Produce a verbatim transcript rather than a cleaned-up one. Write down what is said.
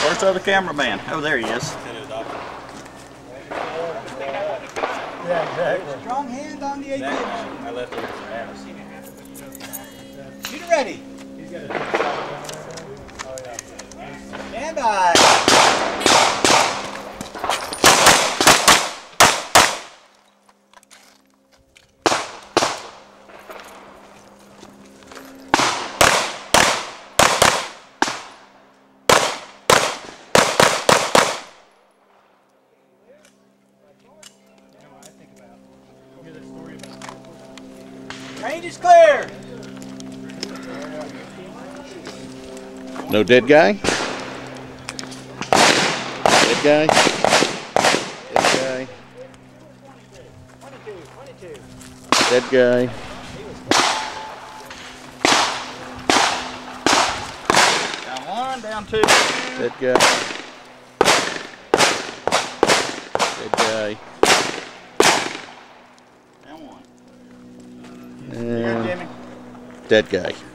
Where's the other cameraman? Oh, there he is. Yeah, exactly. Strong hand on the I D P A. I left it. Shooter ready. He's got a good shot. Oh, yeah. Stand by. Range is clear. No dead guy? Dead guy? Dead guy? Dead guy? Down one, down two. Dead guy? Dead guy? Down one. And Jimmy. dead guy.